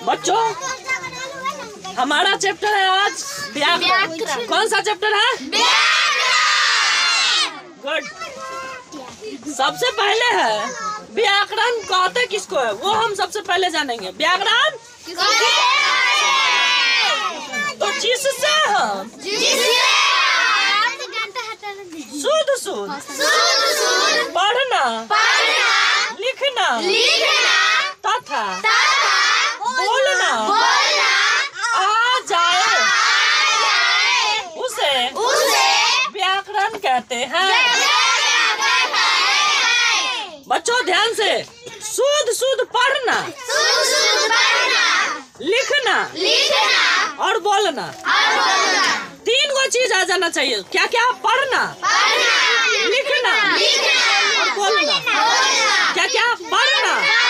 बच्चों हमारा चैप्टर है आज व्याकरण। कौन सा चैप्टर है? गुड। सबसे पहले है व्याकरण कहते किसको है, वो हम सबसे पहले जानेंगे। व्याकरण तो जिससे हम शुद्ध पढ़ना लिखना तथा बोलना आ जाए उसे व्याकरण कहते हैं। बच्चों ध्यान से, शुद्ध पढ़ना लिखना और बोलना, तीन गो चीज आ जाना चाहिए। क्या क्या? पढ़ना लिखना और बोलना। क्या क्या? पढ़ना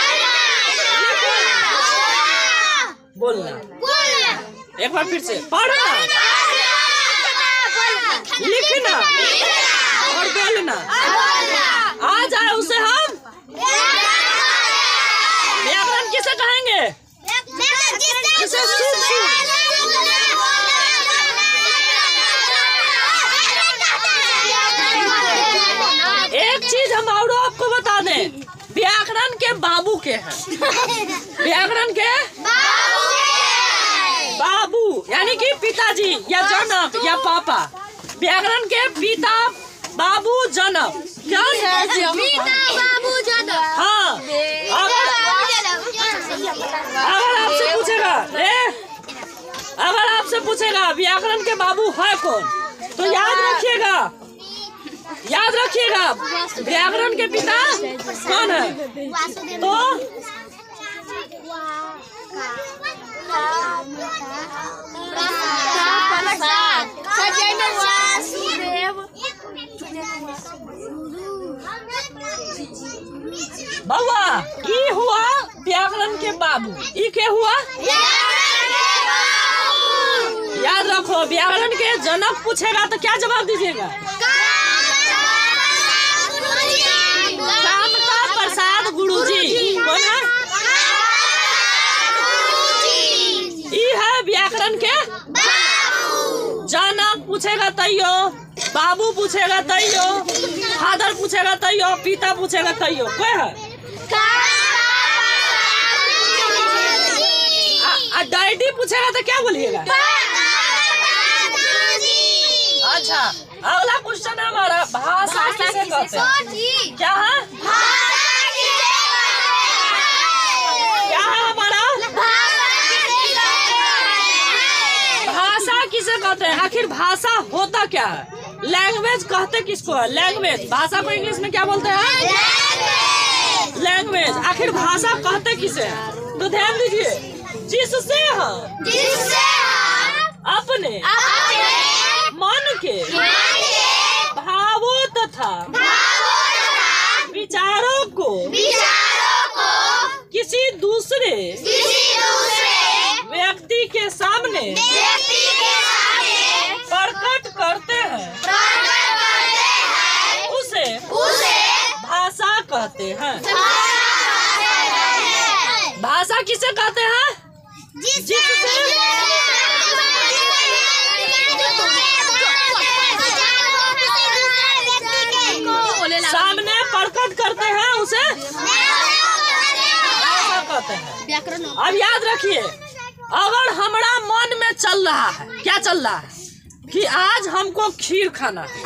बोलना। एक बार फिर से, पढ़ना लिखना और बोलना आ जाए उसे हम व्याकरण किसे कहेंगे? जिसे एक चीज हम और आपको बता दें, व्याकरण के बाबू के हैं। व्याकरण के बाबू यानी कि पिताजी या जनक या पापा। व्याकरण के पिता बाबू जनक क्या है? बाबू जनक। हाँ, अगर आपसे पूछेगा व्याकरण के बाबू है कौन, तो याद रखिएगा व्याकरण के पिता कौन है। तो बउआ ई हुआ व्याकरण के बाबू। ई क्या हुआ? याद रखो, व्याकरण के जनक पूछेगा तो क्या जवाब दीजिएगा? कामता प्रसाद गुरुजी। कौन है? ई है व्याकरण के जनक। पूछेगा तैयो, बाबू पूछेगा तैयो, फादर पूछेगा तैयो, पिता पूछेगा तैयो। कोई है? डैडी पूछेगा तो क्या बोलिएगा? अच्छा, अगला क्वेश्चन है हमारा, भाषा किसे कहते हैं? क्या है? क्या है हमारा? भाषा किसे कहते हैं? आखिर भाषा होता क्या है? लैंग्वेज कहते किसको है? लैंग्वेज। भाषा को इंग्लिश में क्या बोलते हैं? लैंग्वेज। आखिर भाषा कहते किसे है? तो ध्यान दीजिए, जिससे हम अपने मन के भावों तथा विचारों को किसी दूसरे व्यक्ति के सामने प्रकट करते हैं उसे भाषा कहते हैं। भाषा किसे कहते हैं? सामने प्रकट करते हैं उसे भाषा कहते हैं। अब याद रखिए, अगर हमारा मन में चल रहा है, क्या चल रहा है कि आज हमको खीर खाना है,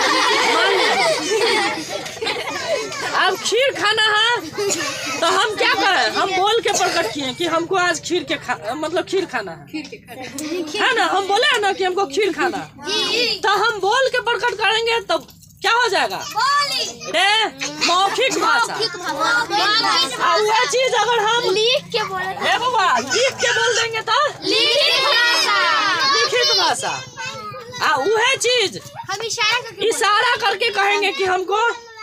अब खीर खाना है, तो हम क्या करें? हम बोल के प्रकट किए कि हमको आज खीर खाना है ना। हम बोले है ना कि हमको खीर खाना है, तो हम बोल के प्रकट करेंगे तो क्या हो जाएगा? मौखिक भाषा। और वह चीज अगर हम लिख के बोल देंगे तो लिखित भाषा। वह चीज हम इशारा करके कहेंगे कि हमको,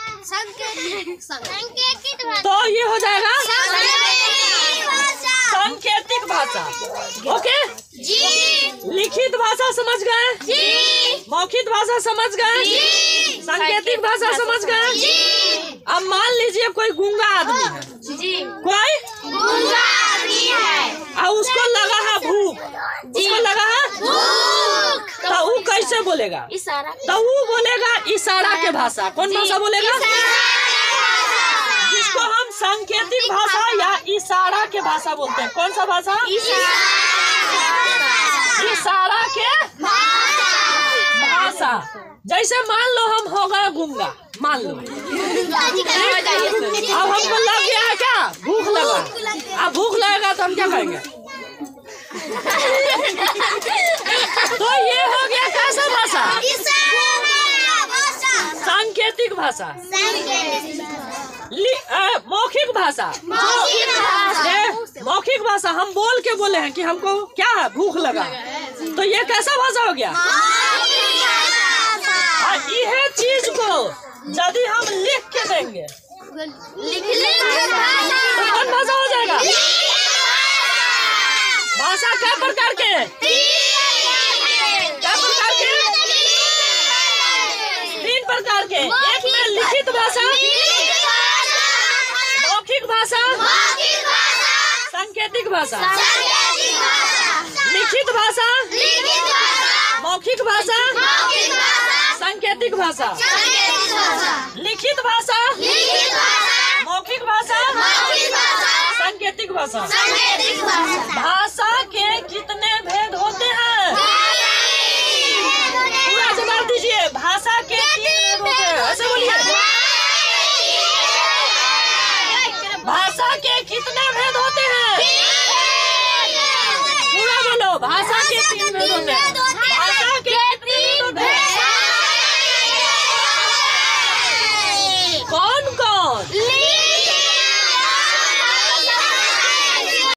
तो ये हो जाएगा सांकेतिक भाषा। ओके जी। लिखित भाषा समझ गए जी, मौखिक भाषा समझ गए जी, सांकेतिक भाषा समझ गए जी। अब मान लीजिए कोई गूंगा आदमी है जी, कोई गूंगा आदमी है और कैसे बोलेगा? इशारा। तो वो बोलेगा इशारा के भाषा। कौन भाषा बोलेगा? जिसको हम सांकेतिक भाषा या इशारा के भाषा बोलते हैं। कौन सा भाषा? इशारा के भाषा। जैसे मान लो हम हो गए गूंगा, मान लो अब हमको लग गया है क्या? भूख लगा। अब भूख लगेगा तो हम क्या करेंगे? तो ये हो गया कैसा भाषा? सांकेतिक भाषा। मौखिक भाषा। मौखिक भाषा हम बोल के बोले हैं कि हमको क्या है? भूख लगा। तो ये कैसा भाषा हो गया? यह चीज को यदि हम लिख के देंगे तो कौन भाषा हो जाएगा? भाषा क्या प्रकार के? क्या प्रकार के? 3 प्रकार के। एक में लिखित भाषा, मौखिक भाषा, सांकेतिक भाषा। लिखित भाषा, मौखिक भाषा, सांकेतिक भाषा। लिखित भाषा, मौखिक भाषा, सांकेतिक भाषा। भाषा के कितने भेद होते हैं? पूरा जवाब दीजिए। भाषा के 3 भेद होते हैं। ऐसे बोलिए। भाषा के कितने भेद होते हैं? पूरा बोलो। भाषा के 3 भेद होते हैं।